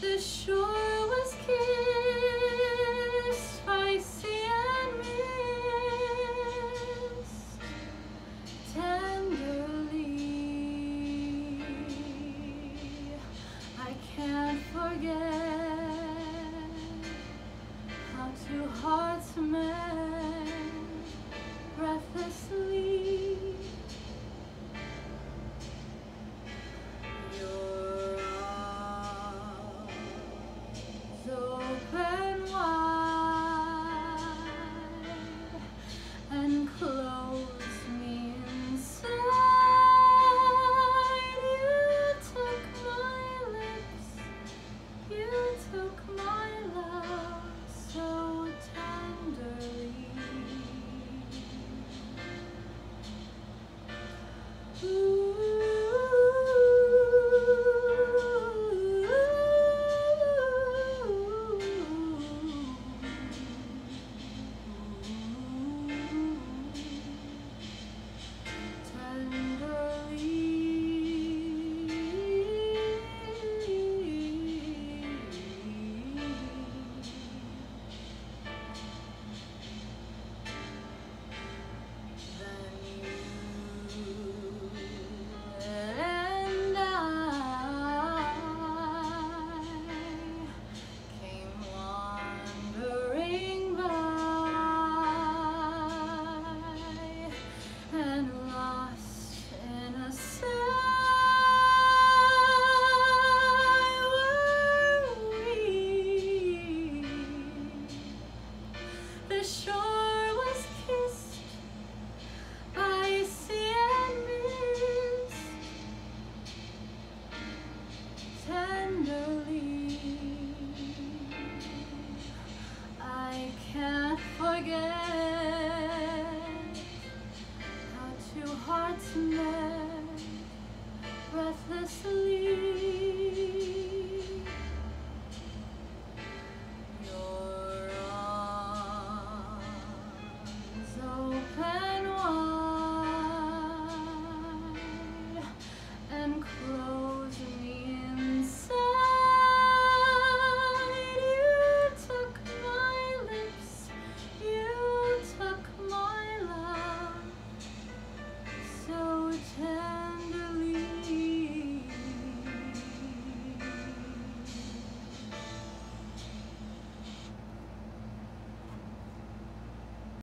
The shore was kissed by sea and mist tenderly. I can't forget how two hearts met breathlessly. Your arms open wide and close me inside. You took my lips, you took my love so tenderly. The shore was kissed by sea and mist tenderly. I can't forget how two hearts met breathlessly.